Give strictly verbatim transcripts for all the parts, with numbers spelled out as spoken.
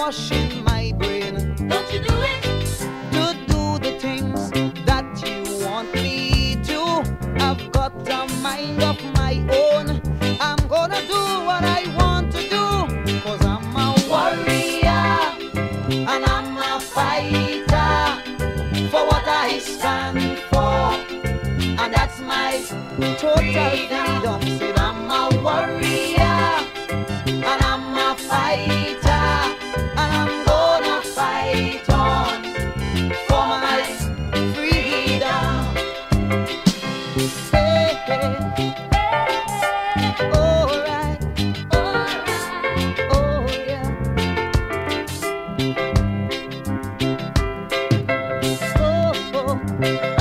rush in my brain. Don't you do it? To do the things that you want me to. I've got a mind of my own. I'm gonna do what I want to do. Cause I'm a warrior and I'm a fighter for what I stand for. And that's my total freedom. Said I'm a warrior and I'm a fighter, and I'm gonna fight on for my freedom. Hey, hey. Alright, alright, oh yeah. Oh, oh, oh.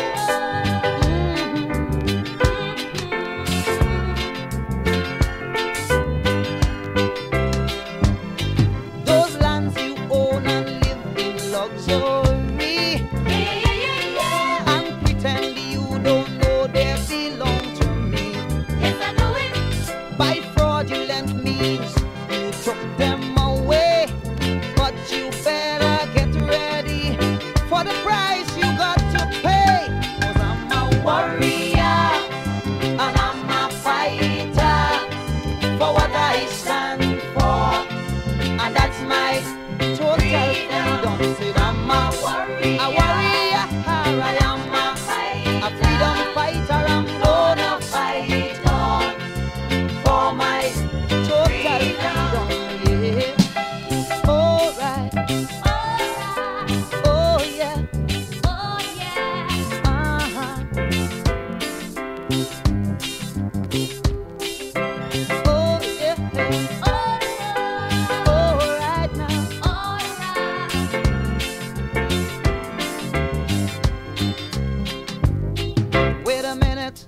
Luxury, Yeah, yeah, yeah, yeah. and pretend you don't know they belong to me. Yes, I know it. By fraudulent means, you took them away. But you better get ready for the price you got to pay. Cause I'm a warrior and I'm a fighter for what I stand for. And that's my total freedom. Said I'm a Warrior. a warrior, I am a, a freedom fighter. I'm gonna fight on for my total freedom. Yeah. Alright. Alright. Oh yeah. Oh, yeah. Uh-huh. Oh yeah. Alright. Alright now. Alright. Wait a minute.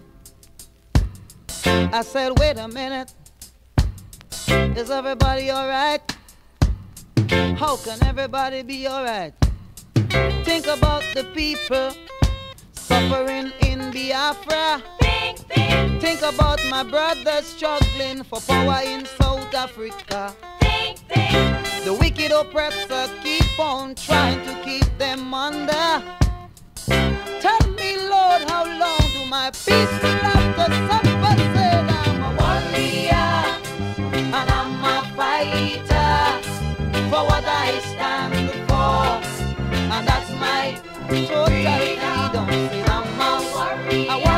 I said, wait a minute. Is everybody alright? How can everybody be alright? Think about the people suffering in Biafra. Think, think, Think about my brothers struggling for power in South Africa. think, think. The wicked oppressor keep on trying to keep them under. Tell me, Lord, how long do my people have to suffer? Said I'm a warrior and I'm a fighter for what I stand for. And that's my total freedom. Said I'm a warrior.